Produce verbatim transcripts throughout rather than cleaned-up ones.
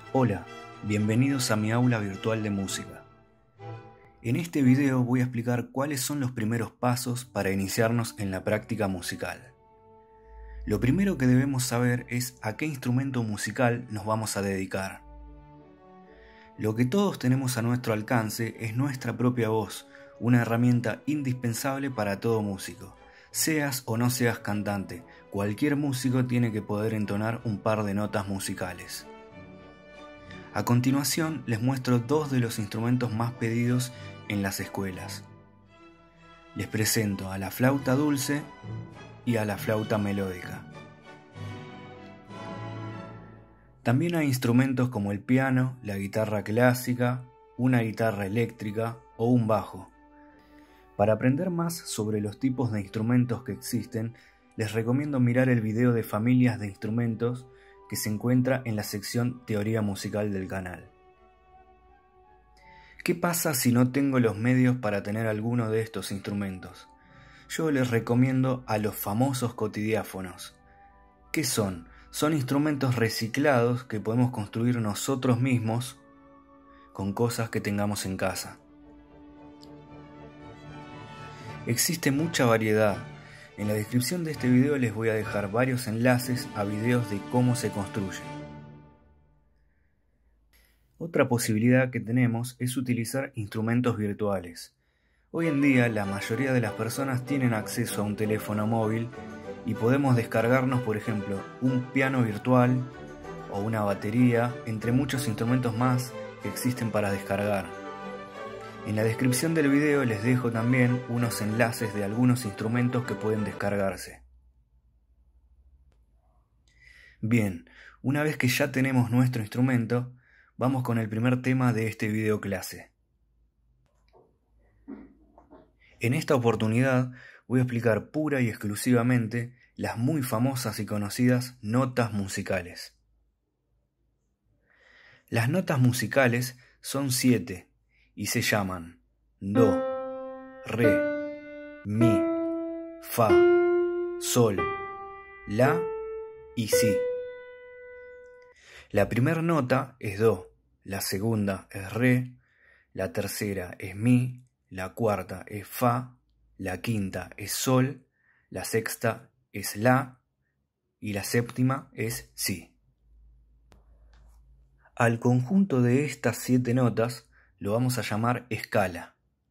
Hola, bienvenidos a mi aula virtual de música. En este video voy a explicar cuáles son los primeros pasos para iniciarnos en la práctica musical. Lo primero que debemos saber es a qué instrumento musical nos vamos a dedicar. Lo que todos tenemos a nuestro alcance es nuestra propia voz, una herramienta indispensable para todo músico. Seas o no seas cantante, cualquier músico tiene que poder entonar un par de notas musicales. A continuación les muestro dos de los instrumentos más pedidos en las escuelas. Les presento a la flauta dulce y a la flauta melódica. También hay instrumentos como el piano, la guitarra clásica, una guitarra eléctrica o un bajo. Para aprender más sobre los tipos de instrumentos que existen, les recomiendo mirar el video de familias de instrumentos que se encuentra en la sección Teoría Musical del canal. ¿Qué pasa si no tengo los medios para tener alguno de estos instrumentos? Yo les recomiendo a los famosos cotidiáfonos. ¿Qué son? Son instrumentos reciclados que podemos construir nosotros mismos con cosas que tengamos en casa. Existe mucha variedad. En la descripción de este video les voy a dejar varios enlaces a videos de cómo se construye. Otra posibilidad que tenemos es utilizar instrumentos virtuales. Hoy en día la mayoría de las personas tienen acceso a un teléfono móvil y podemos descargarnos, por ejemplo, un piano virtual o una batería, entre muchos instrumentos más que existen para descargar. En la descripción del video les dejo también unos enlaces de algunos instrumentos que pueden descargarse. Bien, una vez que ya tenemos nuestro instrumento, vamos con el primer tema de este video clase. En esta oportunidad voy a explicar pura y exclusivamente las muy famosas y conocidas notas musicales. Las notas musicales son siete y se llaman Do, Re, Mi, Fa, Sol, La y Si. La primera nota es Do, la segunda es Re, la tercera es Mi, la cuarta es Fa, la quinta es Sol, la sexta es La y la séptima es Si. Al conjunto de estas siete notas lo vamos a llamar escala.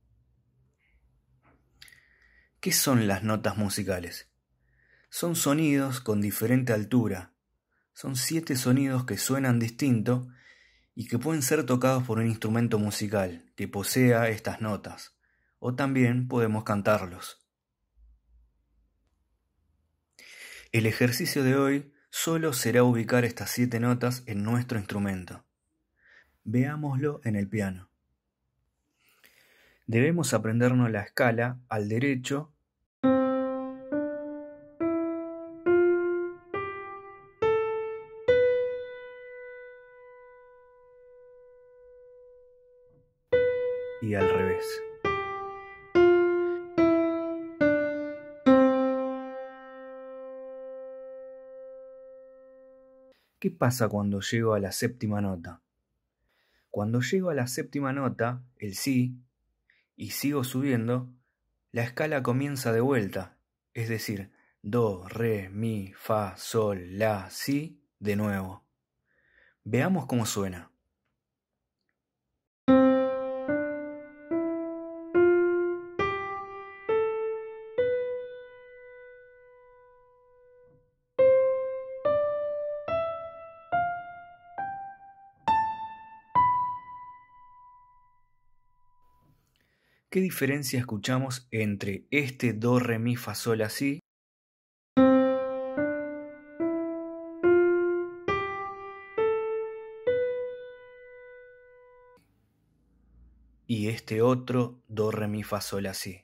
¿Qué son las notas musicales? Son sonidos con diferente altura. Son siete sonidos que suenan distinto y que pueden ser tocados por un instrumento musical que posea estas notas, o también podemos cantarlos. El ejercicio de hoy solo será ubicar estas siete notas en nuestro instrumento. Veámoslo en el piano. Debemos aprendernos la escala al derecho y al revés. ¿Qué pasa cuando llego a la séptima nota? Cuando llego a la séptima nota, el Si, y sigo subiendo, la escala comienza de vuelta, es decir, Do, Re, Mi, Fa, Sol, La, Si, de nuevo. Veamos cómo suena. ¿Qué diferencia escuchamos entre este Do, Re, Mi, Fa, Sol, La, Si y este otro Do, Re, Mi, Fa, Sol, La, Si?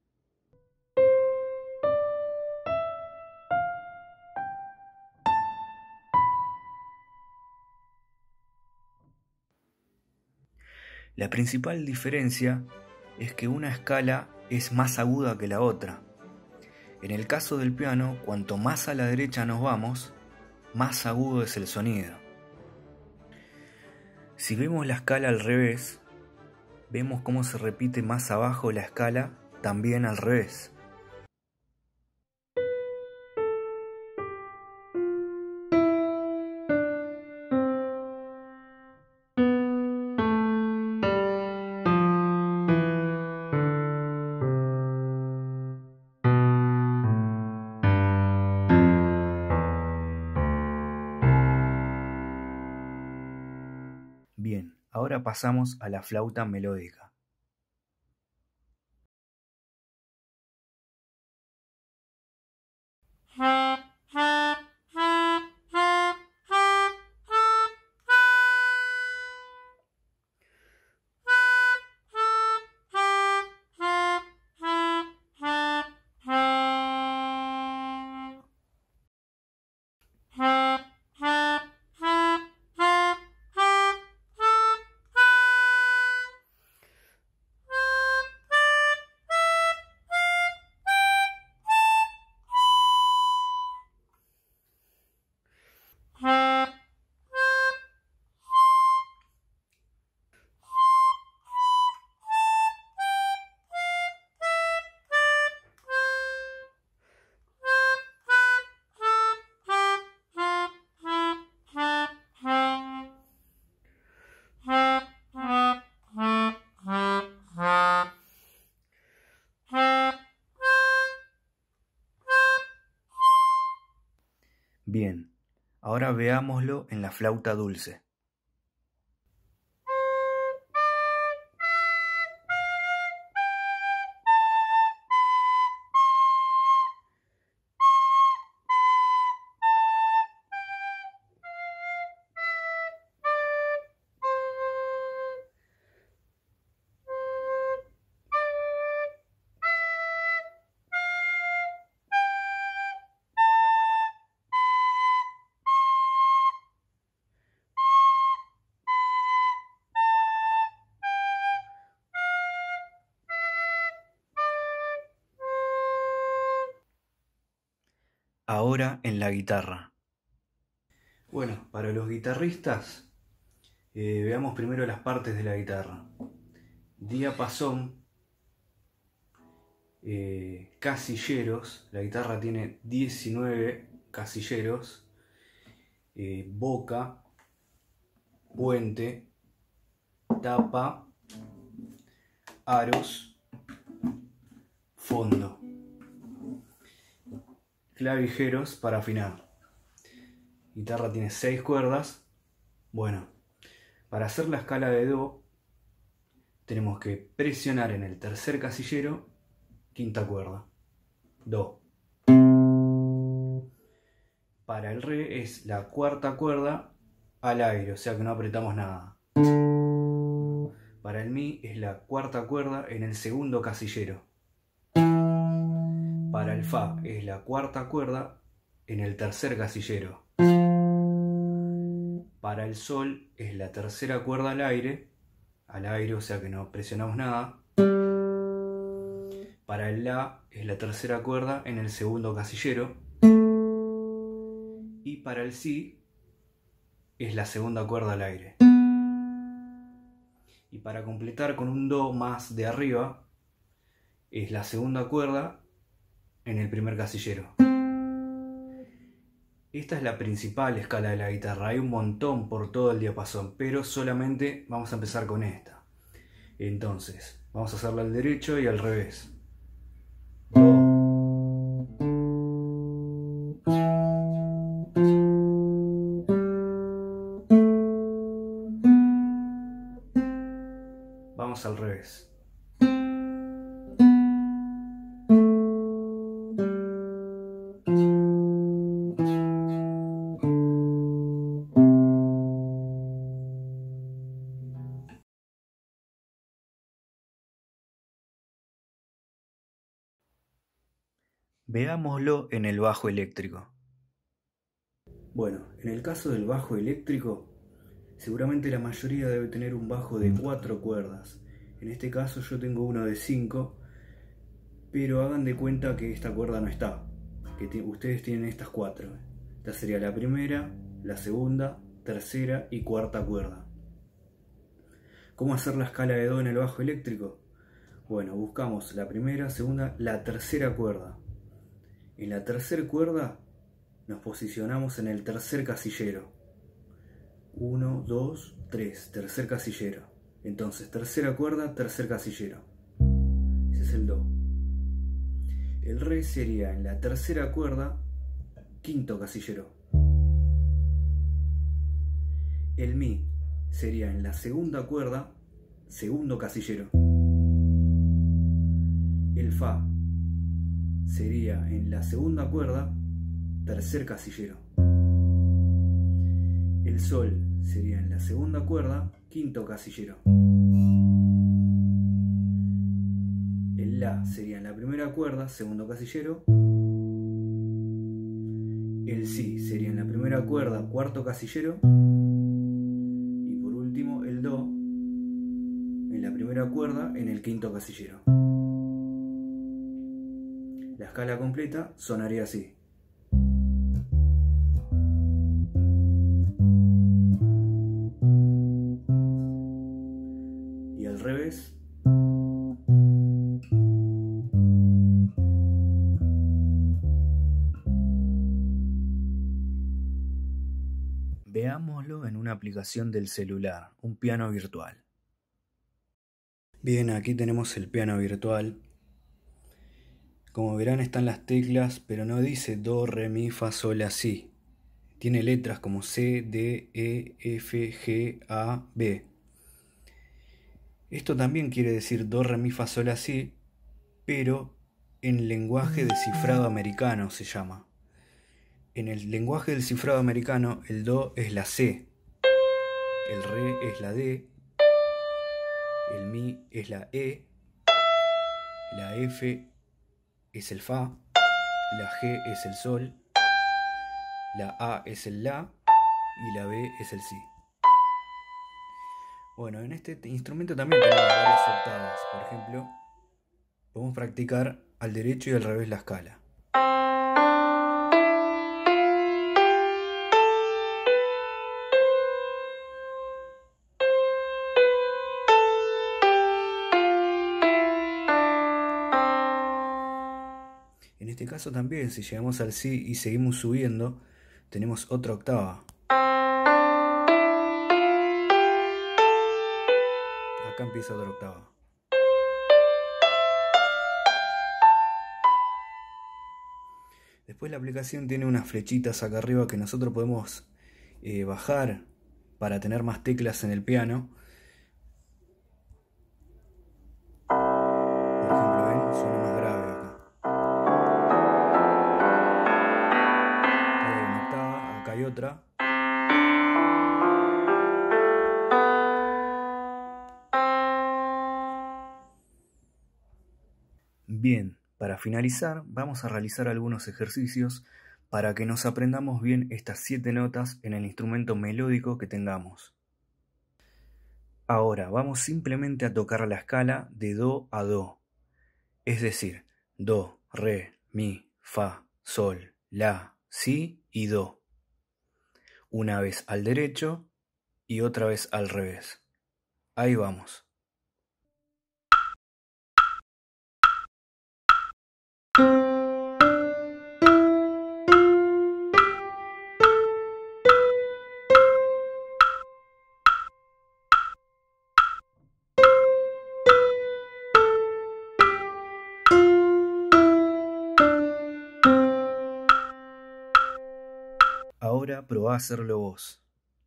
La principal diferencia es que una escala es más aguda que la otra. En el caso del piano, cuanto más a la derecha nos vamos, más agudo es el sonido. Si vemos la escala al revés, vemos cómo se repite más abajo la escala también al revés. Bien, ahora pasamos a la flauta melódica. Bien, ahora veámoslo en la flauta dulce. Ahora en la guitarra. Bueno, para los guitarristas, eh, veamos primero las partes de la guitarra. Diapasón, eh, casilleros, la guitarra tiene diecinueve casilleros, eh, boca, puente, tapa, aros, fondo. Clavijeros para afinar. Guitarra tiene seis cuerdas. Bueno, para hacer la escala de do tenemos que presionar en el tercer casillero, quinta cuerda, do. Para el re es la cuarta cuerda al aire, o sea que no apretamos nada. Para el mi es la cuarta cuerda en el segundo casillero. Para el fa es la cuarta cuerda en el tercer casillero. Para el sol es la tercera cuerda al aire, al aire, o sea que no presionamos nada. Para el la es la tercera cuerda en el segundo casillero. Y para el si es la segunda cuerda al aire. Y para completar con un do más de arriba es la segunda cuerda en el primer casillero. Esta es la principal escala de la guitarra. Hay un montón por todo el diapasón, pero solamente vamos a empezar con esta. Entonces, vamos a hacerla al derecho y al revés. Do. Vamos al revés. Veámoslo en el bajo eléctrico. Bueno, en el caso del bajo eléctrico, seguramente la mayoría debe tener un bajo de cuatro cuerdas. En este caso yo tengo uno de cinco, pero hagan de cuenta que esta cuerda no está, que ustedes tienen estas cuatro. Esta sería la primera, la segunda, tercera y cuarta cuerda. ¿Cómo hacer la escala de Do en el bajo eléctrico? Bueno, buscamos la primera, segunda, la tercera cuerda. En la tercera cuerda nos posicionamos en el tercer casillero. uno, dos, tres, tercer casillero. Entonces, tercera cuerda, tercer casillero. Ese es el Do. El Re sería en la tercera cuerda, quinto casillero. El Mi sería en la segunda cuerda, segundo casillero. El Fa sería en la segunda cuerda, tercer casillero. El Sol sería en la segunda cuerda, quinto casillero. El La sería en la primera cuerda, segundo casillero. El Si sería en la primera cuerda, cuarto casillero. Y por último el Do en la primera cuerda, en el quinto casillero. La escala completa sonaría así. Y al revés. Veámoslo en una aplicación del celular, un piano virtual. Bien, aquí tenemos el piano virtual. Como verán están las teclas, pero no dice Do, Re, Mi, Fa, Sol, La, Si. Tiene letras como C, D, E, F, G, A, B. Esto también quiere decir Do, Re, Mi, Fa, Sol, La, Si, pero en lenguaje de cifrado americano se llama. En el lenguaje del cifrado americano, el Do es la C, el Re es la D, el Mi es la E, la F es el Fa, la G es el Sol, la A es el La y la B es el Si. Bueno, en este instrumento también tenemos varias octavas. Por ejemplo, podemos practicar al derecho y al revés la escala. En este caso también, si llegamos al Si y seguimos subiendo, tenemos otra octava. Acá empieza otra octava. Después la aplicación tiene unas flechitas acá arriba que nosotros podemos eh, bajar para tener más teclas en el piano. Por ejemplo, ven, suena más grave acá. Hay una octava, acá hay otra. Bien, para finalizar vamos a realizar algunos ejercicios para que nos aprendamos bien estas siete notas en el instrumento melódico que tengamos. Ahora vamos simplemente a tocar la escala de Do a Do, es decir, Do, Re, Mi, Fa, Sol, La, Si y Do. Una vez al derecho y otra vez al revés. Ahí vamos. Ahora probá a hacerlo vos.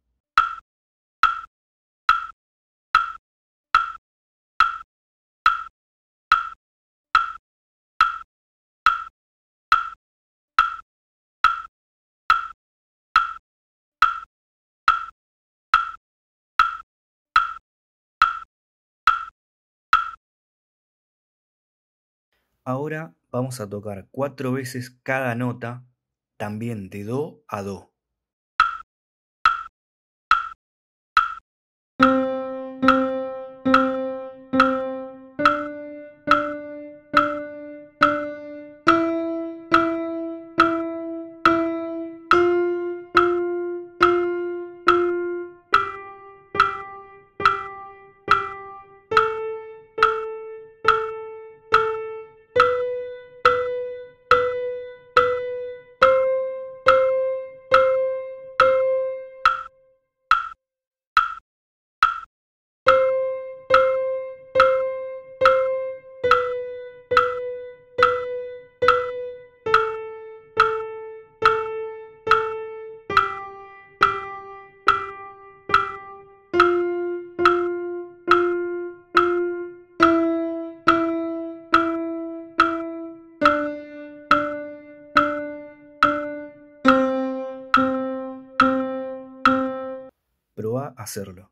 Ahora vamos a tocar cuatro veces cada nota, también de Do a Do. Probá a hacerlo.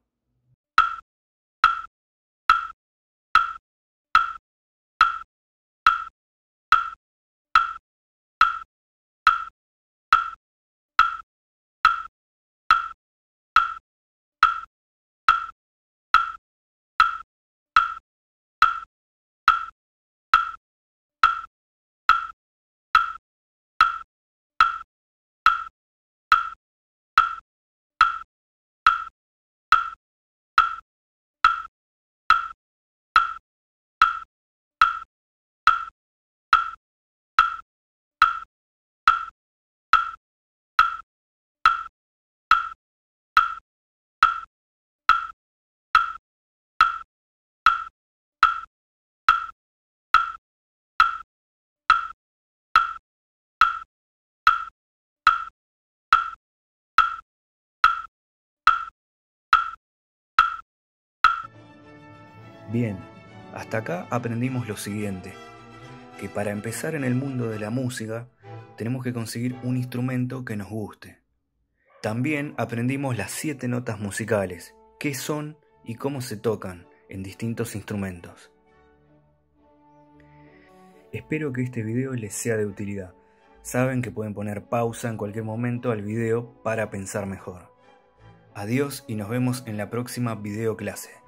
Bien, hasta acá aprendimos lo siguiente, que para empezar en el mundo de la música tenemos que conseguir un instrumento que nos guste. También aprendimos las siete notas musicales, qué son y cómo se tocan en distintos instrumentos. Espero que este video les sea de utilidad. Saben que pueden poner pausa en cualquier momento al video para pensar mejor. Adiós y nos vemos en la próxima video clase.